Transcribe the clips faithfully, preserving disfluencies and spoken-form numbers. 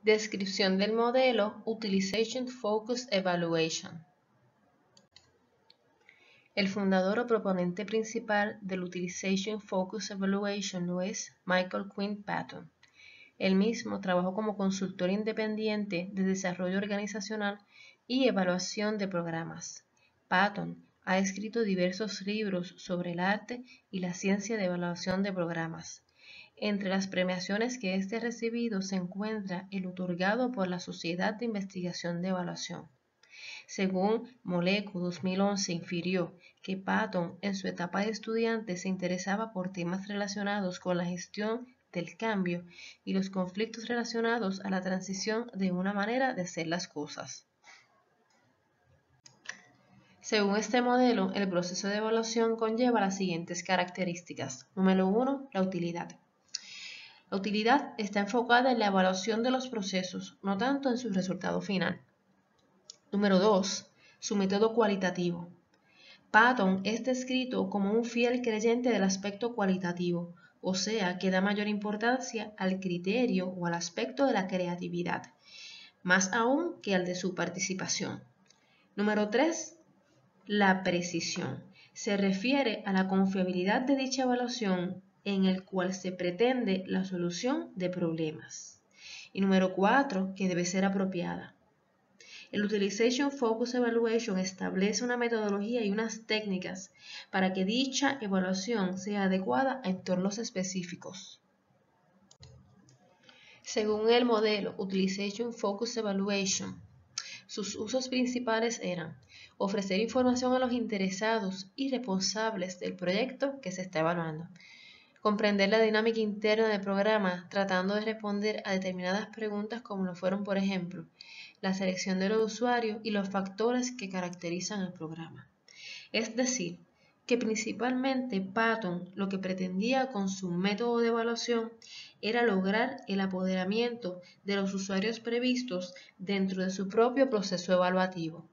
Descripción del modelo Utilization Focused Evaluation. El fundador o proponente principal del Utilization Focused Evaluation lo es Michael Quinn Patton. Él mismo trabajó como consultor independiente de desarrollo organizacional y evaluación de programas. Patton ha escrito diversos libros sobre el arte y la ciencia de evaluación de programas. Entre las premiaciones que éste ha recibido se encuentra el otorgado por la Sociedad de Investigación de Evaluación. Según Molecu dos mil once infirió que Patton en su etapa de estudiante se interesaba por temas relacionados con la gestión del cambio y los conflictos relacionados a la transición de una manera de hacer las cosas. Según este modelo, el proceso de evaluación conlleva las siguientes características. Número uno, la utilidad. La utilidad está enfocada en la evaluación de los procesos, no tanto en su resultado final. Número dos, su método cualitativo. Patton es descrito como un fiel creyente del aspecto cualitativo, o sea, que da mayor importancia al criterio o al aspecto de la creatividad, más aún que al de su participación. Número tres, la precisión. Se refiere a la confiabilidad de dicha evaluación en el cual se pretende la solución de problemas. Y número cuatro, que debe ser apropiada. El Utilization Focused Evaluation establece una metodología y unas técnicas para que dicha evaluación sea adecuada a entornos específicos. Según el modelo Utilization Focused Evaluation, sus usos principales eran ofrecer información a los interesados y responsables del proyecto que se está evaluando, comprender la dinámica interna del programa tratando de responder a determinadas preguntas como lo fueron, por ejemplo, la selección de los usuarios y los factores que caracterizan el programa. Es decir, que principalmente Patton lo que pretendía con su método de evaluación era lograr el apoderamiento de los usuarios previstos dentro de su propio proceso evaluativo.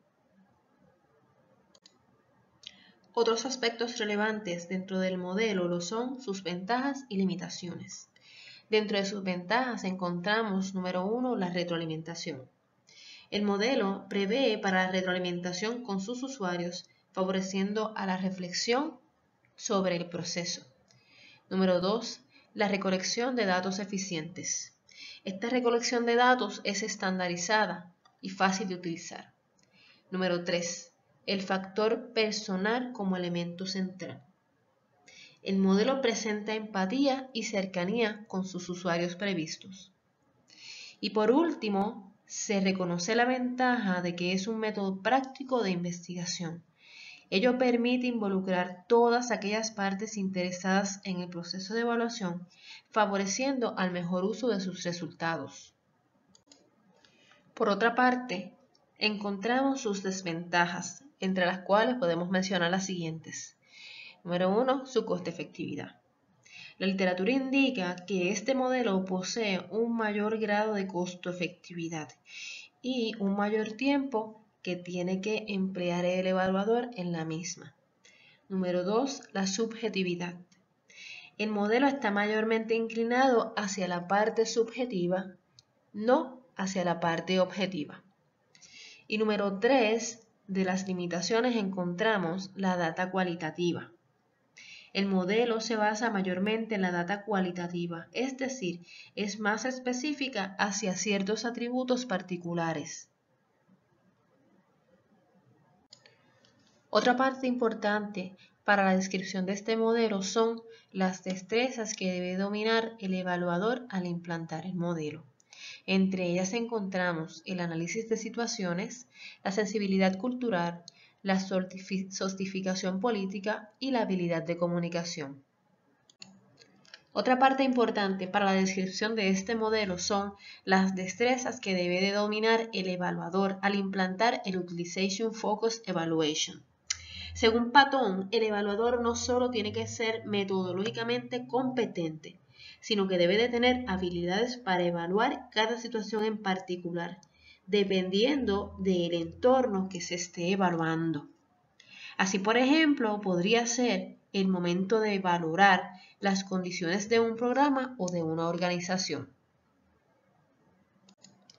Otros aspectos relevantes dentro del modelo lo son sus ventajas y limitaciones. Dentro de sus ventajas encontramos, número uno, la retroalimentación. El modelo prevé para la retroalimentación con sus usuarios, favoreciendo a la reflexión sobre el proceso. Número dos, la recolección de datos eficientes. Esta recolección de datos es estandarizada y fácil de utilizar. Número tres, el factor personal como elemento central. El modelo presenta empatía y cercanía con sus usuarios previstos. Y por último, se reconoce la ventaja de que es un método práctico de investigación. Ello permite involucrar todas aquellas partes interesadas en el proceso de evaluación, favoreciendo al mejor uso de sus resultados. Por otra parte, encontramos sus desventajas, entre las cuales podemos mencionar las siguientes. Número uno, su coste-efectividad. La literatura indica que este modelo posee un mayor grado de costo-efectividad y un mayor tiempo que tiene que emplear el evaluador en la misma. Número dos, la subjetividad. El modelo está mayormente inclinado hacia la parte subjetiva, no hacia la parte objetiva. Y número tres, de las limitaciones encontramos la data cualitativa. El modelo se basa mayormente en la data cualitativa, es decir, es más específica hacia ciertos atributos particulares. Otra parte importante para la descripción de este modelo son las destrezas que debe dominar el evaluador al implantar el modelo. Entre ellas encontramos el análisis de situaciones, la sensibilidad cultural, la sofisticación política y la habilidad de comunicación. Otra parte importante para la descripción de este modelo son las destrezas que debe de dominar el evaluador al implantar el Utilization Focused Evaluation. Según Patton, el evaluador no solo tiene que ser metodológicamente competente, sino que debe de tener habilidades para evaluar cada situación en particular, dependiendo del entorno que se esté evaluando. Así, por ejemplo, podría ser el momento de valorar las condiciones de un programa o de una organización.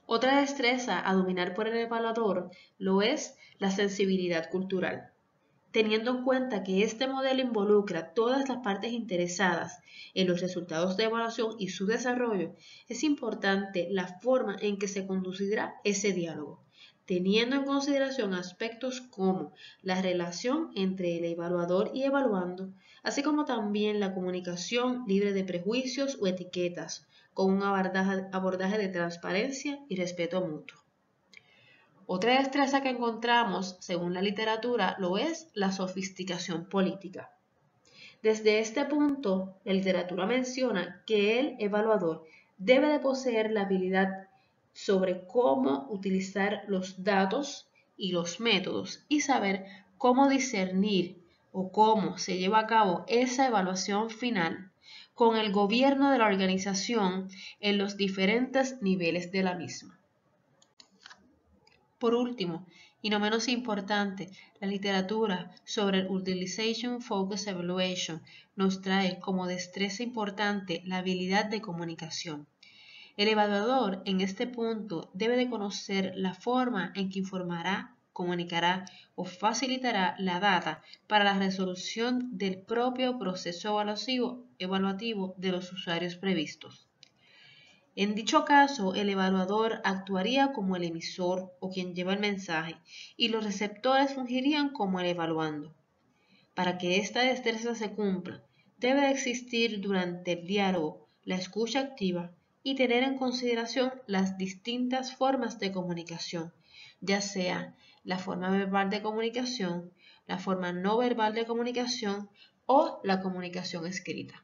Otra destreza a dominar por el evaluador lo es la sensibilidad cultural. Teniendo en cuenta que este modelo involucra todas las partes interesadas en los resultados de evaluación y su desarrollo, es importante la forma en que se conducirá ese diálogo, teniendo en consideración aspectos como la relación entre el evaluador y evaluando, así como también la comunicación libre de prejuicios o etiquetas, con un abordaje de transparencia y respeto mutuo. Otra destreza que encontramos, según la literatura, lo es la sofisticación política. Desde este punto, la literatura menciona que el evaluador debe de poseer la habilidad sobre cómo utilizar los datos y los métodos y saber cómo discernir o cómo se lleva a cabo esa evaluación final con el gobierno de la organización en los diferentes niveles de la misma. Por último, y no menos importante, la literatura sobre el Utilization Focused Evaluation nos trae como destreza importante la habilidad de comunicación. El evaluador en este punto debe de conocer la forma en que informará, comunicará o facilitará la data para la resolución del propio proceso evaluativo, evaluativo de los usuarios previstos. En dicho caso, el evaluador actuaría como el emisor o quien lleva el mensaje y los receptores fungirían como el evaluando. Para que esta destreza se cumpla, debe existir durante el diálogo la escucha activa y tener en consideración las distintas formas de comunicación, ya sea la forma verbal de comunicación, la forma no verbal de comunicación o la comunicación escrita.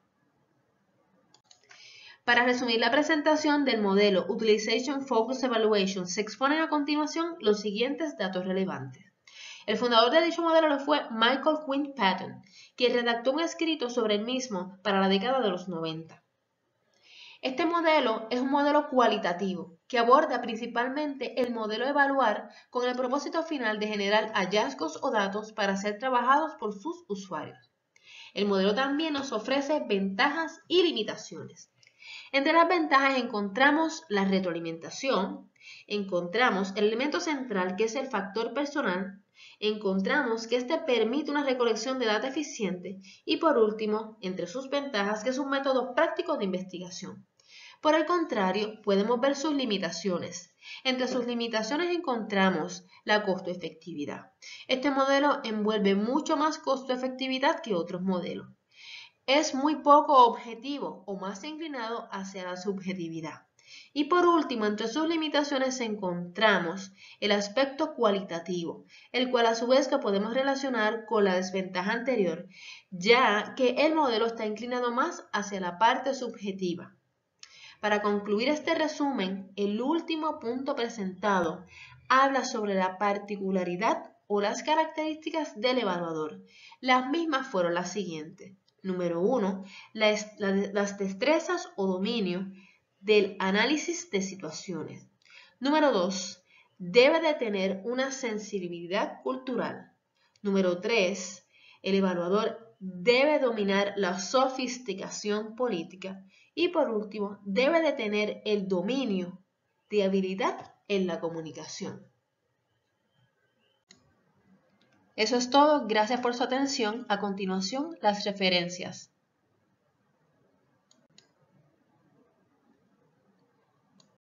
Para resumir la presentación del modelo Utilization Focused Evaluation, se exponen a continuación los siguientes datos relevantes. El fundador de dicho modelo lo fue Michael Quinn Patton, quien redactó un escrito sobre el mismo para la década de los noventa. Este modelo es un modelo cualitativo que aborda principalmente el modelo evaluar con el propósito final de generar hallazgos o datos para ser trabajados por sus usuarios. El modelo también nos ofrece ventajas y limitaciones. Entre las ventajas encontramos la retroalimentación, encontramos el elemento central que es el factor personal, encontramos que este permite una recolección de data eficiente y por último, entre sus ventajas, que es un método práctico de investigación. Por el contrario, podemos ver sus limitaciones. Entre sus limitaciones encontramos la costo-efectividad. Este modelo envuelve mucho más costo-efectividad que otros modelos. Es muy poco objetivo o más inclinado hacia la subjetividad. Y por último, entre sus limitaciones encontramos el aspecto cualitativo, el cual a su vez lo podemos relacionar con la desventaja anterior, ya que el modelo está inclinado más hacia la parte subjetiva. Para concluir este resumen, el último punto presentado habla sobre la particularidad o las características del evaluador. Las mismas fueron las siguientes. Número uno, las, las destrezas o dominio del análisis de situaciones. Número dos, debe de tener una sensibilidad cultural. Número tres, el evaluador debe dominar la sofisticación política. Y por último, debe de tener el dominio de habilidad en la comunicación. Eso es todo, gracias por su atención. A continuación, las referencias.